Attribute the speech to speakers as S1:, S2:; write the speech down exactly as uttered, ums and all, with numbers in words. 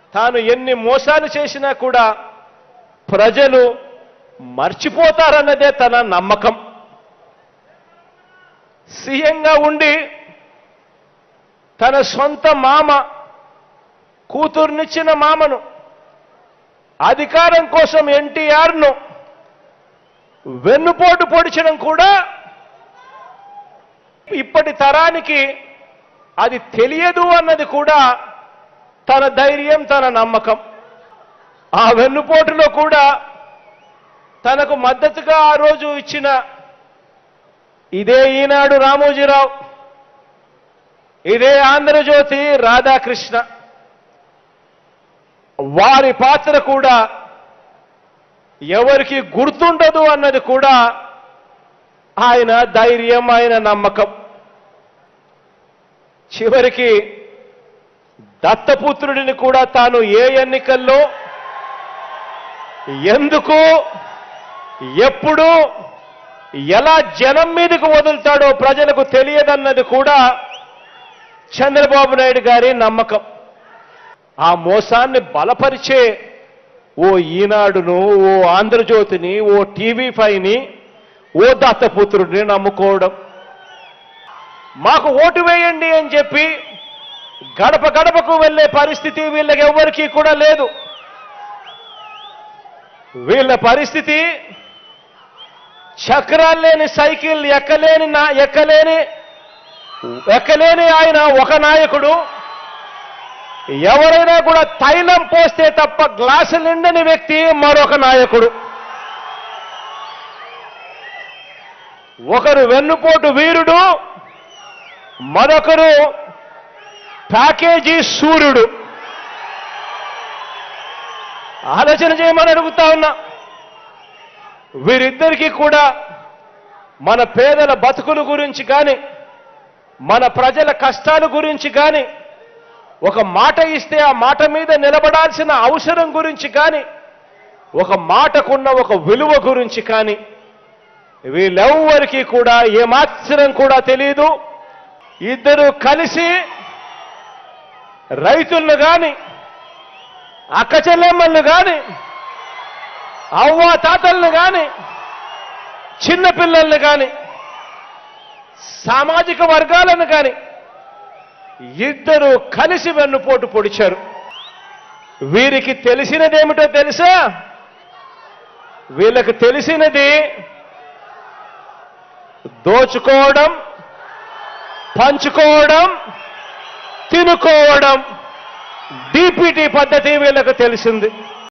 S1: తాను ఎన్ని మోసాలు చేసినా కూడా ప్రజలు మర్చిపోతారన్నదే తన నమ్మకం. సీఎంగా ఉండి తన సొంత మామ కూతుర్నిచ్చిన మామను అధికారం కోసం ఎన్టీఆర్ను వెన్నుపోటు పొడిచడం కూడా ఇప్పటి తరానికి అది తెలియదు అన్నది కూడా తన ధైర్యం, తన నమ్మకం. ఆ వెన్నుపోటులో కూడా తనకు మద్దతుగా ఆ రోజు ఇచ్చిన ఇదే ఈనాడు రామోజీరావు, ఇదే ఆంధ్రజ్యోతి రాధాకృష్ణ, వారి పాత్ర కూడా ఎవరికి గుర్తుండదు అన్నది కూడా ఆయన ధైర్యం, ఆయన నమ్మకం. చివరికి దత్తపుత్రుడిని కూడా తాను ఏ ఎన్నికల్లో ఎందుకు ఎప్పుడు ఎలా జనం మీదకు వదులుతాడో ప్రజలకు తెలియదన్నది కూడా చంద్రబాబు నాయుడు గారి నమ్మకం. ఆ మోసాన్ని బలపరిచే ఓ ఈనాడును, ఓ ఆంధ్రజ్యోతిని, ఓ టీవీ ఫైవ్ని, ఓ దత్తపుత్రుడిని నమ్ముకోవడం, మాకు ఓటు వేయండి అని చెప్పి గడప గడపకు వెళ్ళే పరిస్థితి వీళ్ళకి ఎవ్వరికీ కూడా లేదు. వీళ్ళ పరిస్థితి చక్రాలు లేని సైకిల్ ఎక్కలేని నా ఎక్కలేని ఎక్కలేని ఆయన ఒక నాయకుడు, ఎవరైనా కూడా తైలం పోస్తే తప్ప గ్లాసు నిండని వ్యక్తి మరొక నాయకుడు. ఒకరు వెన్నుపోటు వీరుడు, మరొకరు ప్యాకేజీ సూర్యుడు. ఆలోచన చేయమని అడుగుతా ఉన్నా. వీరిద్దరికీ కూడా మన పేదల బతుకుల గురించి కానీ, మన ప్రజల కష్టాల గురించి కానీ, ఒక మాట ఇస్తే ఆ మాట మీద నిలబడాల్సిన అవసరం గురించి కానీ, ఒక మాటకున్న ఒక విలువ గురించి కానీ వీళ్ళెవ్వరికీ కూడా ఏమాత్రం కూడా తెలియదు. ఇద్దరు కలిసి రైతులను కానీ, అక్క చెల్లెమ్మలను కానీ, అవ్వ తాతలను కానీ, చిన్నపిల్లలను కానీ, సామాజిక వర్గాలను కానీ ఇద్దరు కలిసి వెన్నుపోటు పొడిచారు. వీరికి తెలిసినదేమిటో తెలుసా? వీళ్ళకి తెలిసినది దోచుకోవడం, పంచుకోవడం, తినుకోవడం. డీపీటీ పద్ధతి వీళ్ళకు తెలిసింది.